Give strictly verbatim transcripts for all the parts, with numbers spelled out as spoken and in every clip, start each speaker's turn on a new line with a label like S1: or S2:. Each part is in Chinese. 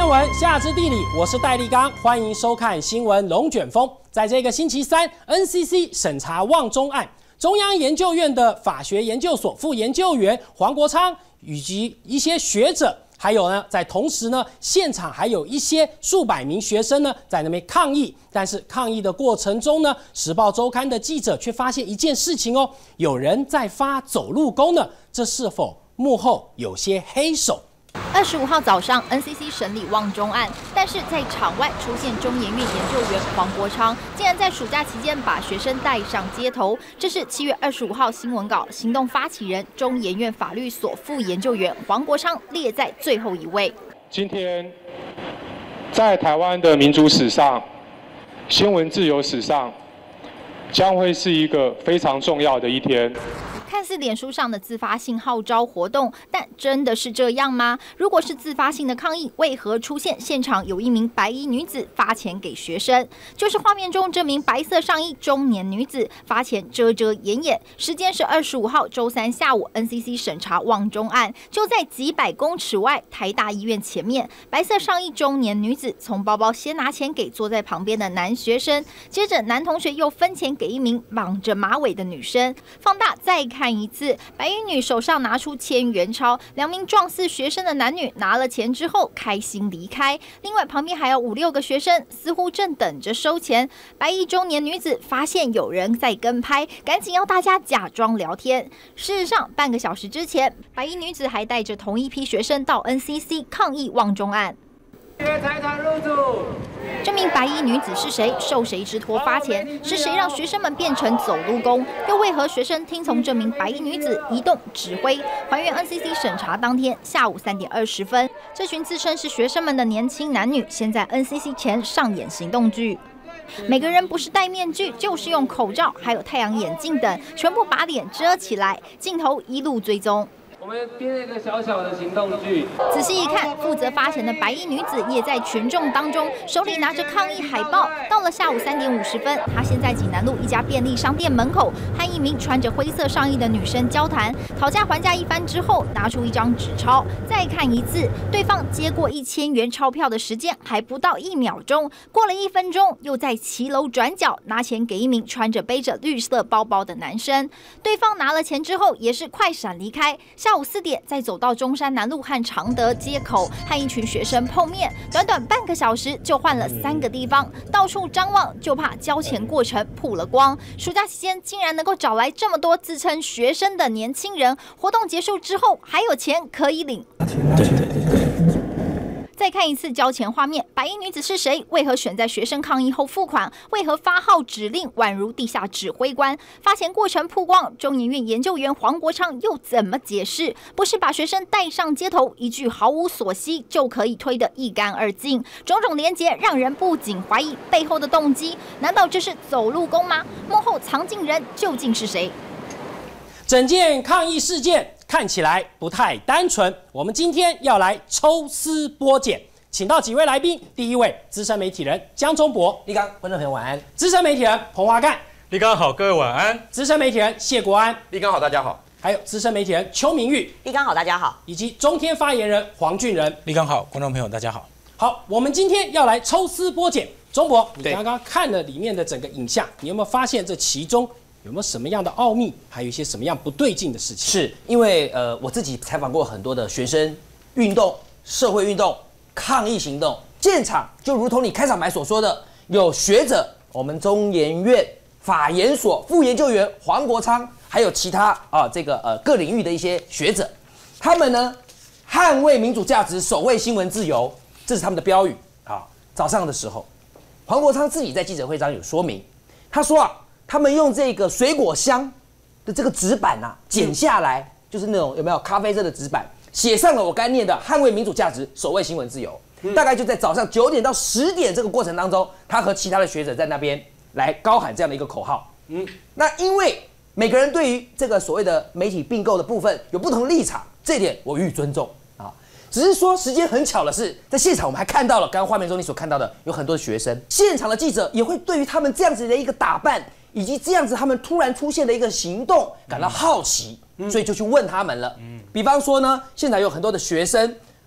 S1: 闻，夏之地理，我是戴立刚，欢迎收看新闻龙卷风。在这个星期三 ，N C C 审查旺中案，中央研究院的法学研究所副研究员黄国昌以及一些学者。 还有呢，在同时呢，现场还有一些数百名学生呢，在那边抗议。但是抗议的过程中呢，《时报周刊》的记者却发现一件事情哦，有人在发走路工呢，这是否幕后有些黑手？
S2: 二十五号早上 ，N C C 审理旺中案，但是在场外出现中研院研究员黄国昌，竟然在暑假期间把学生带上街头。这是七月二十五号新闻稿，行动发起人中研院法律所副研究员黄国昌列在最后一位。
S3: 今天，在台湾的民主史上、新闻自由史上，将会是一个非常重要的一天。
S2: 看似脸书上的自发性号召活动，但真的是这样吗？如果是自发性的抗议，为何出现现场有一名白衣女子发钱给学生？就是画面中这名白色上衣中年女子发钱遮遮掩掩。时间是二十五号周三下午 ，N C C 审查旺中案，就在几百公尺外台大医院前面，白色上衣中年女子从包包先拿钱给坐在旁边的男学生，接着男同学又分钱给一名绑着马尾的女生。放大再看。 看一次，白衣女手上拿出千元钞，两名状似学生的男女拿了钱之后开心离开。另外旁边还有五六个学生，似乎正等着收钱。白衣中年女子发现有人在跟拍，赶紧要大家假装聊天。事实上，半个小时之前，白衣女子还带着同一批学生到 N C C 抗议旺中案。
S4: 财产入主。
S2: 这名白衣女子是谁？受谁之托发钱？是谁让学生们变成走路工？又为何学生听从这名白衣女子移动指挥？还原 N C C 审查当天下午三点二十分，这群自称是学生们的年轻男女，先在 N C C 前上演行动剧。 每个人不是戴面具，就是用口罩，还有太阳眼镜等，全部把脸遮起来，镜头一路追踪。
S4: 我们编了一个小小的行动剧。
S2: 仔细一看，负责发钱的白衣女子也在群众当中，手里拿着抗议海报。到了下午三点五十分，她先在济南路一家便利商店门口和一名穿着灰色上衣的女生交谈，讨价还价一番之后，拿出一张纸钞，再看一次，对方接过一千元钞票的时间还不到一秒钟。过了一分钟，又在骑楼转角拿钱给一名穿着背着绿色包包的男生。对方拿了钱之后，也是快闪离开。下午 四点，再走到中山南路和常德街口，和一群学生碰面。短短半个小时就换了三个地方，到处张望，就怕交钱过程曝了光。暑假期间竟然能够找来这么多自称学生的年轻人，活动结束之后还有钱可以领。对对对。 再看一次交钱画面，白衣女子是谁？为何选在学生抗议后付款？为何发号指令，宛如地下指挥官？发钱过程曝光，中研院研究员黄国昌又怎么解释？不是把学生带上街头，一句毫无所惜就可以推得一干二净？种种连结让人不禁怀疑背后的动机，难道这是走路工吗？幕后藏镜人究竟是谁？
S1: 整件抗议事件 看起来不太单纯，我们今天要来抽丝剥茧，请到几位来宾。第一位，资深媒体人江忠博，
S5: 立刚，观众朋友晚安；
S1: 资深媒体人彭华干，
S3: 立刚好，各位晚安；
S1: 资深媒体人谢国安，
S6: 立刚好，大家好；
S1: 还有资深媒体人邱明玉，
S7: 立刚好，大家好；
S1: 以及中天发言人黄俊仁，
S8: 立刚好，观众朋友大家好。
S1: 好，我们今天要来抽丝剥茧。忠博，你刚刚看了里面的整个影像，你有没有发现这其中 有没有什么样的奥秘，还有一些什么样不对劲的事情？
S5: 是因为呃，我自己采访过很多的学生运动、社会运动、抗议行动现场，就如同你开场白所说的，有学者，我们中研院法研所副研究员黄国昌，还有其他啊这个呃各领域的一些学者，他们呢捍卫民主价值，守卫新闻自由，这是他们的标语啊。早上的时候，黄国昌自己在记者会上有说明，他说啊。 他们用这个水果箱的这个纸板啊，剪下来，就是那种有没有咖啡色的纸板，写上了我刚念的“捍卫民主价值，守卫新闻自由”。大概就在早上九点到十点这个过程当中，他和其他的学者在那边来高喊这样的一个口号。嗯，那因为每个人对于这个所谓的媒体并购的部分有不同立场，这一点我予以尊重啊。只是说时间很巧的是，在现场我们还看到了刚刚画面中你所看到的有很多的学生，现场的记者也会对于他们这样子的一个打扮， 以及这样子，他们突然出现的一个行动感到好奇，嗯、所以就去问他们了。嗯，比方说呢，现场有很多的学生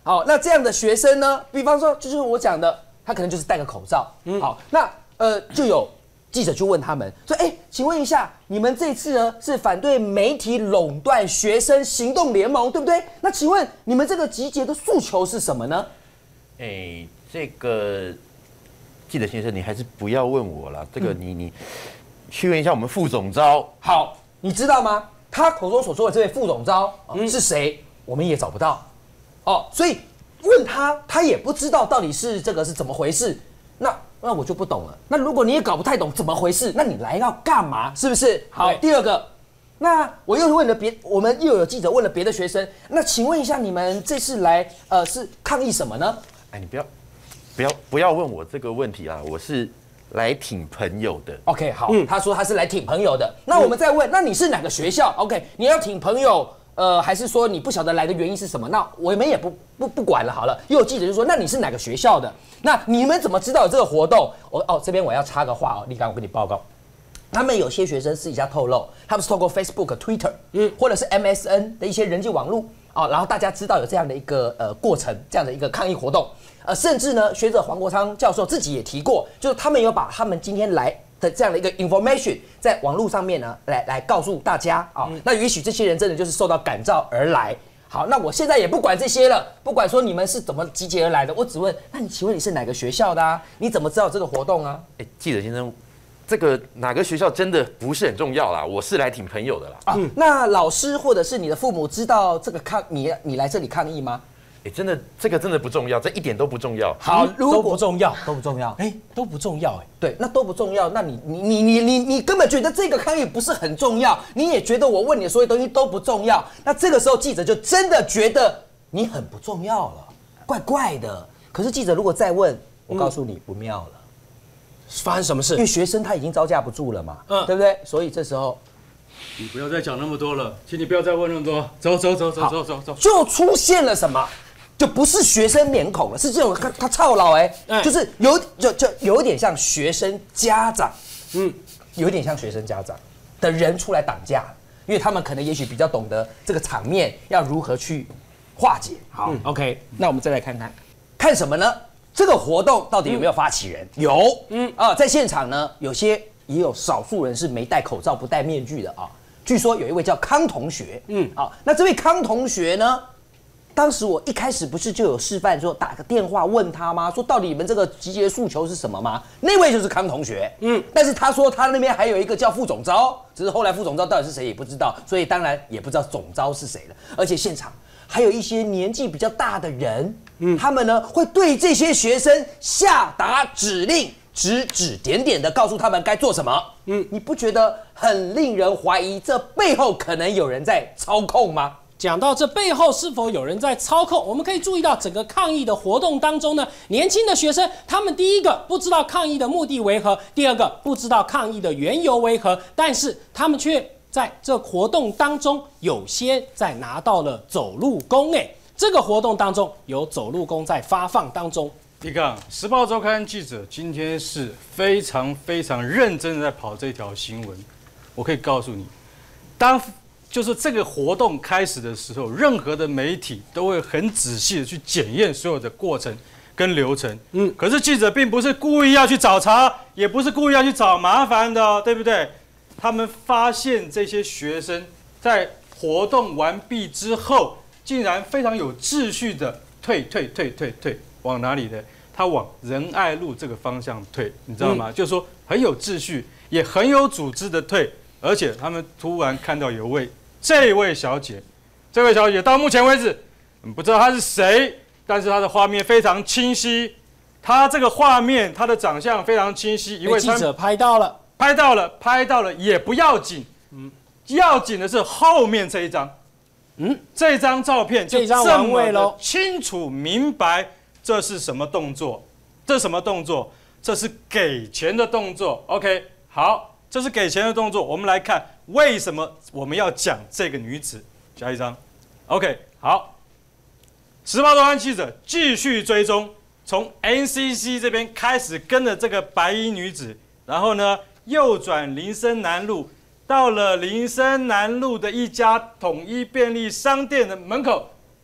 S5: 好，那这样的学生呢，比方说就是我讲的，他可能就是戴个口罩。嗯，好，那呃就有记者去问他们说，哎，请问一下，你们这次呢是反对媒体垄断学生行动联盟，对不对？那请问你们这个集结的诉求是什么呢？
S6: 哎，这个记者先生，你还是不要问我了，这个你你去问一下我们副总召。
S5: 好，你知道吗？他口中所说的这位副总召、嗯、是谁？我们也找不到。哦，所以问他，他也不知道到底是这个是怎么回事。那那我就不懂了。那如果你也搞不太懂怎么回事，那你来要干嘛？是不是？好，第二个，那我又问了别，我们又有记者问了别的学生，那请问一下，你们这次来呃是抗议什么呢？
S6: 哎，你不要不要不要问我这个问题啊，我是来挺朋友的。
S5: OK， 好，嗯、他说他是来挺朋友的。那我们再问，嗯、那你是哪个学校 ？OK， 你要挺朋友，呃，还是说你不晓得来的原因是什么？那我们也不不不管了，好了。又有记者就说，那你是哪个学校的？那你们怎么知道有这个活动？我哦，这边我要插个话哦，立刚，我跟你报告，他们有些学生私底下透露，他们是透过 Facebook、Twitter， 嗯，或者是 M S N 的一些人际网络哦，然后大家知道有这样的一个呃过程，这样的一个抗议活动。呃，甚至呢，学者黄国昌教授自己也提过，就是他们有把他们今天来的这样的一个 information 在网络上面呢，来来告诉大家啊、哦嗯。那也许这些人真的就是受到感召而来。好，那我现在也不管这些了，不管说你们是怎么集结而来的，我只问，那你请问你是哪个学校的啊？你怎么知道这个活动啊？
S6: 哎，记者先生，这个哪个学校真的不是很重要啦，我是来挺朋友的啦。
S5: 啊，嗯、那老师或者是你的父母知道这个抗你你来这里抗议吗？
S6: 哎，真的，这个真的不重要，这一点都不重要。
S5: 好，如果
S1: 都不重要，
S5: 都不重要，
S1: 哎，都不重要，哎，
S5: 对，那都不重要。那你你你你你你根本觉得这个抗议不是很重要，你也觉得我问你的所有东西都不重要。那这个时候记者就真的觉得你很不重要了，怪怪的。可是记者如果再问，我告诉你、嗯、不妙了，
S1: 发生什么事？
S5: 因为学生他已经招架不住了嘛，嗯，对不对？所以这时候。
S7: 你不要再讲那么多了，请你不要再问那么多，走走走走走走走，
S5: 就出现了什么？就不是学生面孔了，是这种他他操劳哎，就是有就就有一点像学生家长，嗯，有点像学生家长的人出来挡架，因为他们可能也许比较懂得这个场面要如何去化解。好、嗯、，OK， 那我们再来看看，看什么呢？这个活动到底有没有发起人？嗯、有，嗯啊，在现场呢，有些也有少数人是没戴口罩、不戴面具的啊。据说有一位叫康同学，嗯，啊，那这位康同学呢？当时我一开始不是就有示范说打个电话问他吗？说到底你们这个集结诉求是什么吗？那位就是康同学，嗯，但是他说他那边还有一个叫副总召，只是后来副总召到底是谁也不知道，所以当然也不知道总召是谁了。而且现场还有一些年纪比较大的人，嗯，他们呢会对这些学生下达指令，指指点点的告诉他们该做什么。嗯，你不觉得很令人怀疑这背后可能有人在操控吗？
S1: 讲到这背后是否有人在操控，我们可以注意到整个抗议的活动当中呢，年轻的学生他们第一个不知道抗议的目的为何，第二个不知道抗议的缘由为何，但是他们却在这活动当中有些在拿到了走路工，哎，这个活动当中有走路工在发放当中。
S7: 立刚，《时报周刊》记者今天是非常非常认真的在跑这条新闻，我可以告诉你，当就是这个活动开始的时候，任何的媒体都会很仔细的去检验所有的过程跟流程。嗯，可是记者并不是故意要去找茬，也不是故意要去找麻烦的、哦，对不对？他们发现这些学生在活动完毕之后，竟然非常有秩序的退退退退退，往哪里呢？他往仁爱路这个方向退，你知道吗？嗯、就是说很有秩序，也很有组织的退，而且他们突然看到有位。这位小姐，这位小姐到目前为止，不知道她是谁，但是她的画面非常清晰。她这个画面，她的长相非常清晰。一位
S1: 记者拍到了，
S7: 拍到了，拍到了也不要紧。嗯，要紧的是后面这一张。嗯，这张照片就这么的清楚明白，这是什么动作？这是什么动作？这是给钱的动作。OK， 好，这是给钱的动作。我们来看。为什么我们要讲这个女子？下一张 ，OK， 好。时报周刊记者继续追踪，从 N C C 这边开始跟着这个白衣女子，然后呢右转林森南路，到了林森南路的一家统一便利商店的门口，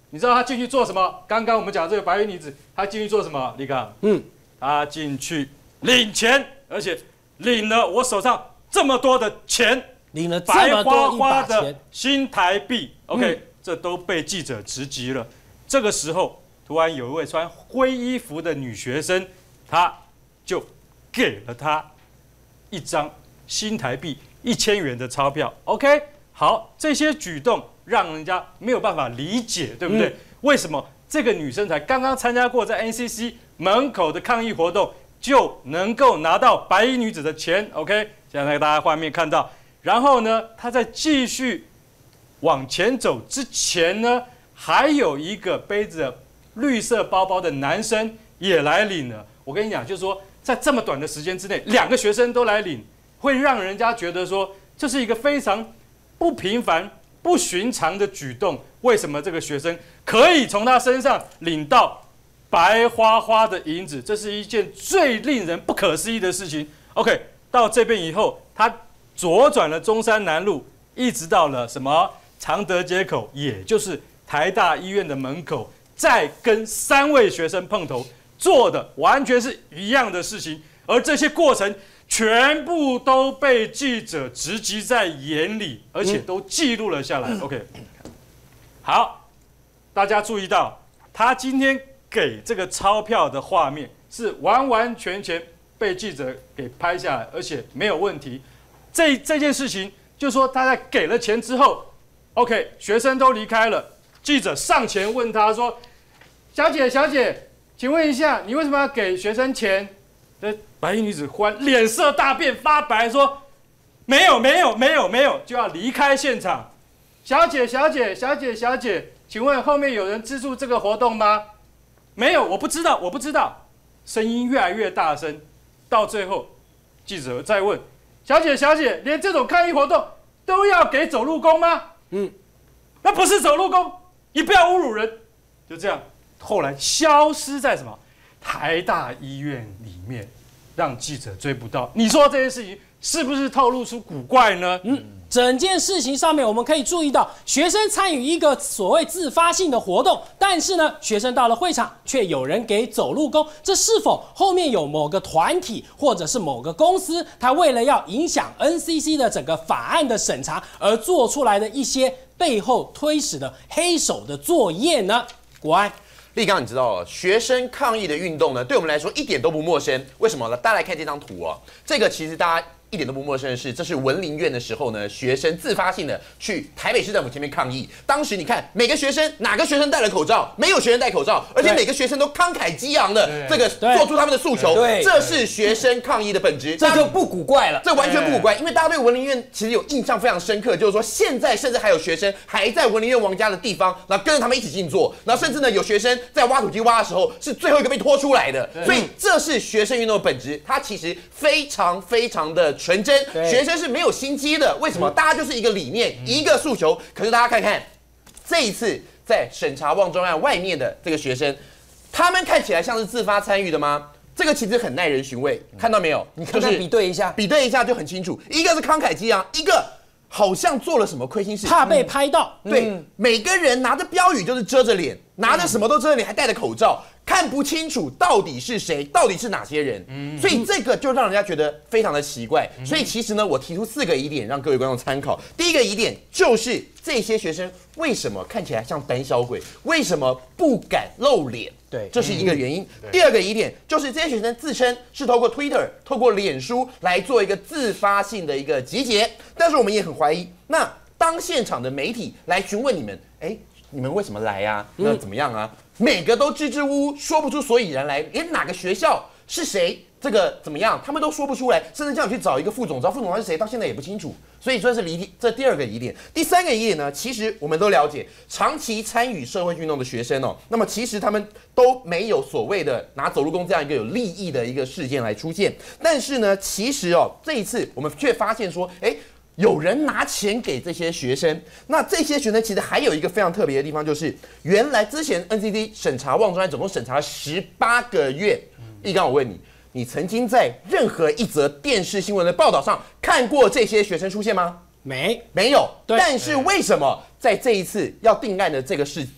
S7: 你知道他进去做什么？刚刚我们讲这个白衣女子，她进去做什么？李刚，
S1: 嗯，
S7: 她进去领钱，而且领了我手上这么多的钱，
S1: 领了这
S7: 白
S1: 么多一
S7: 花花的
S1: 把钱，
S7: 新台币。OK，、
S1: 嗯、
S7: 这都被记者直击了。这个时候，突然有一位穿灰衣服的女学生，她就给了她一张新台币一千元的钞票。OK， 好，这些举动让人家没有办法理解，对不对？嗯、为什么这个女生才刚刚参加过在 N C C 门口的抗议活动，就能够拿到白衣女子的钱 ？OK， 现在大家画面看到，然后呢，她在继续往前走之前呢，还有一个背着绿色包包的男生也来领了。我跟你讲，就是说，在这么短的时间之内，两个学生都来领，会让人家觉得说，这是一个非常不平凡、不寻常的举动。为什么这个学生可以从他身上领到白花花的银子？这是一件最令人不可思议的事情。OK， 到这边以后，他左转了中山南路，一直到了什么常德街口，也就是台大医院的门口，再跟三位学生碰头，做的完全是一样的事情，而这些过程全部都被记者直击在眼里，而且都记录了下来。嗯、OK， 好，大家注意到，他今天给这个钞票的画面是完完全全被记者给拍下来，而且没有问题。这这件事情，就是说他在给了钱之后 ，OK， 学生都离开了，记者上前问他说：“小姐，小姐，请问一下，你为什么要给学生钱？”这白衣女子忽然脸色大变，发白说：“没有，没有，没有，没有！”就要离开现场。小姐，小姐，小姐，小姐，请问后面有人资助这个活动吗？没有，我不知道，我不知道。声音越来越大声，到最后，记者再问：“小姐，小姐，连这种抗议活动都要给走路工吗？”嗯，那不是走路工，你不要侮辱人。就这样，后来消失在什么台大医院里面，让记者追不到。你说这件事情是不是透露出古怪呢？嗯。
S1: 整件事情上面，我们可以注意到，学生参与一个所谓自发性的活动，但是呢，学生到了会场，却有人给走路工，这是否后面有某个团体或者是某个公司，他为了要影响 N C C 的整个法案的审查而做出来的一些背后推使的黑手的作业呢？国安。
S8: 立刚，你知道学生抗议的运动呢，对我们来说一点都不陌生。为什么呢？大家来看这张图哦，这个其实大家一点都不陌生的是，这是文林院的时候呢，学生自发性的去台北市政府前面抗议。当时你看，每个学生哪个学生戴了口罩？没有学生戴口罩，而且每个学生都慷慨激昂的这个做出他们的诉求。
S5: 对，
S8: 这是学生抗议的本质，
S5: 这就不古怪了。
S8: 这完全不古怪，因为大家对文林院其实有印象非常深刻，就是说现在甚至还有学生还在文林院王家的地方，然后跟着他们一起静坐，然后甚至呢有学生在挖土机挖的时候是最后一个被拖出来的。所以这是学生运动的本质，它其实非常非常的纯真。学生是没有心机的，为什么？大家就是一个理念，一个诉求。可是大家看看，这一次在审查旺中案外面的这个学生，他们看起来像是自发参与的吗？这个其实很耐人寻味，看到没有？
S5: 你看看比对一下，
S8: 比对一下就很清楚。一个是慷慨激昂，一个好像做了什么亏心事，
S1: 怕被拍到。
S8: 嗯、对、嗯，每个人拿着标语就是遮着脸，拿着什么都遮着脸，还戴着口罩。看不清楚到底是谁，到底是哪些人，嗯、所以这个就让人家觉得非常的奇怪。嗯、所以其实呢，我提出四个疑点让各位观众参考。第一个疑点就是这些学生为什么看起来像胆小鬼，为什么不敢露脸？
S5: 对，
S8: 这是一个原因。嗯、第二个疑点就是这些学生自称是透过 Twitter、透过脸书来做一个自发性的一个集结，但是我们也很怀疑，那当现场的媒体来询问你们，哎，你们为什么来呀、啊？那怎么样啊？嗯每个都支支吾吾，说不出所以然来，连哪个学校是谁，这个怎么样，他们都说不出来，甚至叫你去找一个副总，找副总是谁，到现在也不清楚。所以说是离这第二个疑点。第三个疑点呢，其实我们都了解，长期参与社会运动的学生哦，那么其实他们都没有所谓的拿走路工这样一个有利益的一个事件来出现。但是呢，其实哦，这一次我们却发现说，哎。有人拿钱给这些学生，那这些学生其实还有一个非常特别的地方，就是原来之前 N C C 审查旺中案总共审查了十八个月。一刚我问你，你曾经在任何一则电视新闻的报道上看过这些学生出现吗？
S1: 没，
S8: 没有。但是为什么在这一次要定案的这个事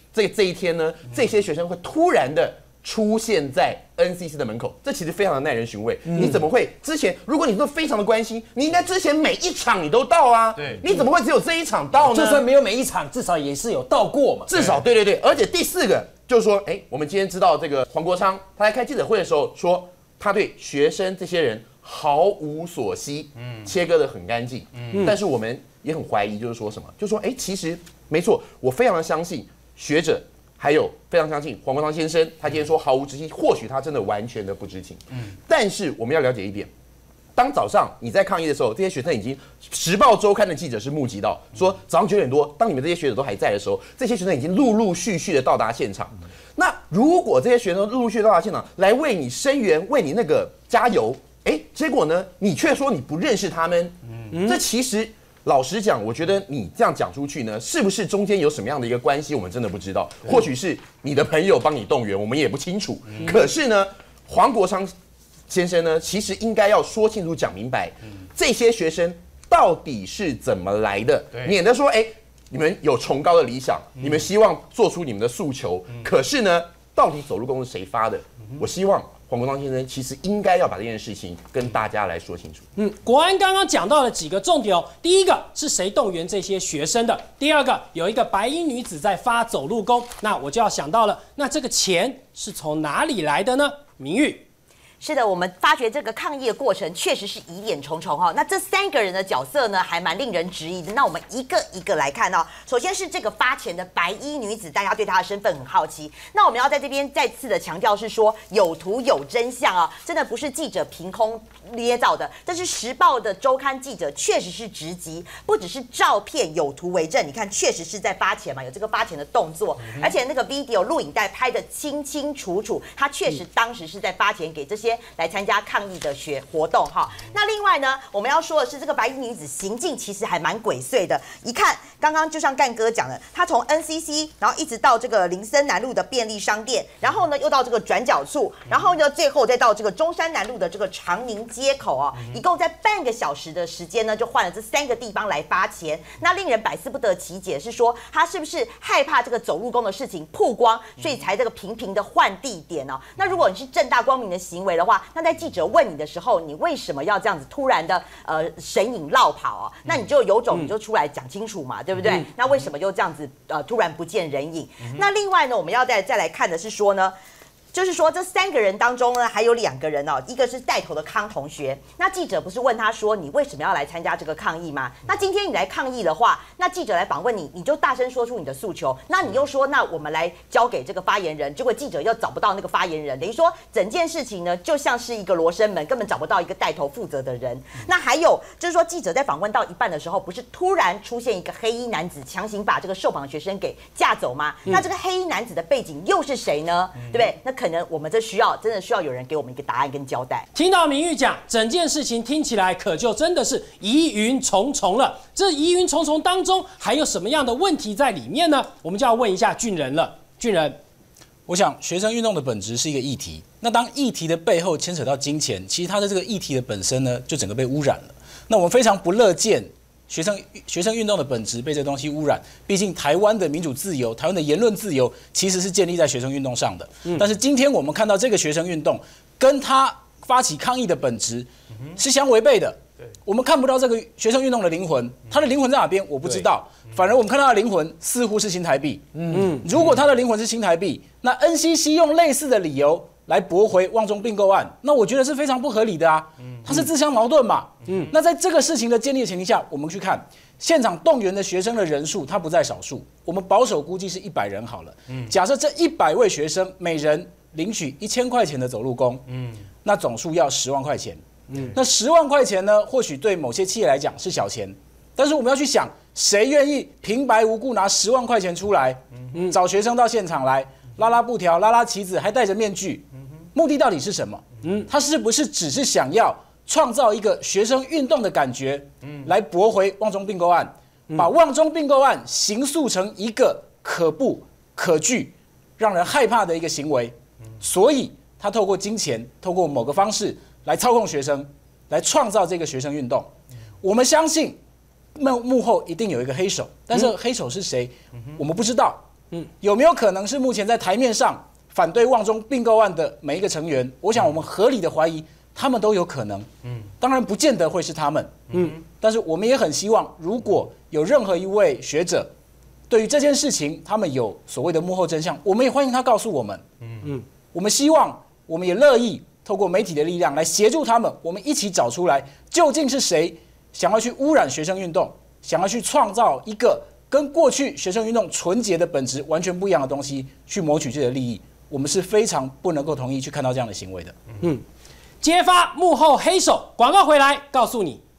S8: 这这一天呢，这些学生会突然的出现在 N C C 的门口，这其实非常的耐人寻味。嗯、你怎么会之前，如果你都非常的关心，你应该之前每一场你都到啊。对，你怎么会只有这一场到呢？
S5: 就算没有每一场，至少也是有到过嘛。
S8: 至少对对对，而且第四个就是说，哎，我们今天知道这个黄国昌他在开记者会的时候说，他对学生这些人毫无所惜，嗯，切割得很干净。嗯，但是我们也很怀疑，就是说什么，就是说，哎，其实没错，我非常的相信学者。还有非常相信黄国昌先生，他今天说毫无知情，或许他真的完全的不知情。嗯，但是我们要了解一点，当早上你在抗议的时候，这些学生已经《时报周刊》的记者是目击到，说早上九点多，当你们这些学者都还在的时候，这些学生已经陆陆续续的到达现场。那如果这些学生陆陆续续到达现场，来为你声援，为你那个加油，哎，结果呢，你却说你不认识他们，嗯，这其实。老实讲，我觉得你这样讲出去呢，是不是中间有什么样的一个关系，我们真的不知道。或许是你的朋友帮你动员，我们也不清楚。嗯、可是呢，黄国昌先生呢，其实应该要说清楚、讲明白，嗯、这些学生到底是怎么来的，免得说，哎，你们有崇高的理想，嗯、你们希望做出你们的诉求，嗯、可是呢，到底走路工是谁发的？嗯、我希望。黄国昌先生其实应该要把这件事情跟大家来说清楚。
S1: 嗯，国安刚刚讲到了几个重点哦。第一个是谁动员这些学生的？第二个有一个白衣女子在发走路工，那我就要想到了，那这个钱是从哪里来的呢？明玉。
S9: 是的，我们发觉这个抗议的过程确实是疑点重重哈。那这三个人的角色呢，还蛮令人质疑的。那我们一个一个来看哦。首先是这个发钱的白衣女子，大家对她的身份很好奇。那我们要在这边再次的强调是说，有图有真相啊，真的不是记者凭空捏造的。这是时报的周刊记者，确实是直击，不只是照片有图为证。你看，确实是在发钱嘛，有这个发钱的动作，嗯、而且那个 video 录影带拍得清清楚楚，他确实当时是在发钱给这些。来参加抗议的学活动哈，那另外呢，我们要说的是，这个白衣女子行径其实还蛮鬼祟的。一看，刚刚就像干哥讲的，她从 N C C， 然后一直到这个林森南路的便利商店，然后呢又到这个转角处，然后呢最后再到这个中山南路的这个长宁街口啊，一共在半个小时的时间呢，就换了这三个地方来发钱。那令人百思不得其解是说，她是不是害怕这个走路工的事情曝光，所以才这个频频的换地点呢、哦？那如果你是正大光明的行为的话，那在记者问你的时候，你为什么要这样子突然的呃神隐落跑啊？那你就有种你就出来讲清楚嘛，对不对？嗯、那为什么就这样子呃突然不见人影？嗯、那另外呢，我们要再再来看的是说呢。就是说，这三个人当中呢，还有两个人哦，一个是带头的康同学。那记者不是问他说，你为什么要来参加这个抗议吗？那今天你来抗议的话，那记者来访问你，你就大声说出你的诉求。那你又说，那我们来交给这个发言人，结果记者又找不到那个发言人，等于说整件事情呢，就像是一个罗生门，根本找不到一个带头负责的人。那还有就是说，记者在访问到一半的时候，不是突然出现一个黑衣男子，强行把这个受访学生给架走吗？嗯、那这个黑衣男子的背景又是谁呢？嗯、对不对？那可能我们这需要真的需要有人给我们一个答案跟交代。
S1: 听到明玉讲，整件事情听起来可就真的是疑云重重了。这疑云重重当中还有什么样的问题在里面呢？我们就要问一下俊仁了。俊仁，
S10: 我想学生运动的本质是一个议题，那当议题的背后牵扯到金钱，其实它的这个议题的本身呢，就整个被污染了。那我们非常不乐见。学生学生运动的本质被这东西污染，毕竟台湾的民主自由、台湾的言论自由其实是建立在学生运动上的。嗯、但是今天我们看到这个学生运动跟他发起抗议的本质是相违背的。嗯、我们看不到这个学生运动的灵魂，他的灵魂在哪边我不知道。反而我们看到他的灵魂似乎是新台币。嗯，如果他的灵魂是新台币，那 N C C 用类似的理由来驳回旺中并购案，那我觉得是非常不合理的啊。它是自相矛盾嘛。嗯，那在这个事情的建立的前提下，我们去看现场动员的学生的人数，它不在少数。我们保守估计是一百人好了。嗯，假设这一百位学生每人领取一千块钱的走路工，嗯，那总数要十万块钱。嗯，那十万块钱呢，或许对某些企业来讲是小钱，但是我们要去想，谁愿意平白无故拿十万块钱出来，嗯，找学生到现场来拉拉布条、拉拉旗子，还戴着面具，目的到底是什么？嗯，他是不是只是想要创造一个学生运动的感觉，嗯，来驳回旺中并购案，嗯、把旺中并购案形塑成一个可怖、可惧、让人害怕的一个行为，嗯、所以他透过金钱，透过某个方式来操控学生，来创造这个学生运动。嗯、我们相信幕幕后一定有一个黑手，但是黑手是谁，嗯、我们不知道。 嗯，有没有可能是目前在台面上反对旺中并购案的每一个成员？我想我们合理的怀疑，他们都有可能。嗯，当然不见得会是他们。嗯，但是我们也很希望，如果有任何一位学者对于这件事情，他们有所谓的幕后真相，我们也欢迎他告诉我们。嗯嗯，我们希望，我们也乐意透过媒体的力量来协助他们，我们一起找出来究竟是谁想要去污染学生运动，想要去创造一个跟过去学生运动纯洁的本质完全不一样的东西，去谋取自己的利益。我们是非常不能够同意去看到这样的行为的。
S1: 嗯，揭发幕后黑手，广告回来告诉你。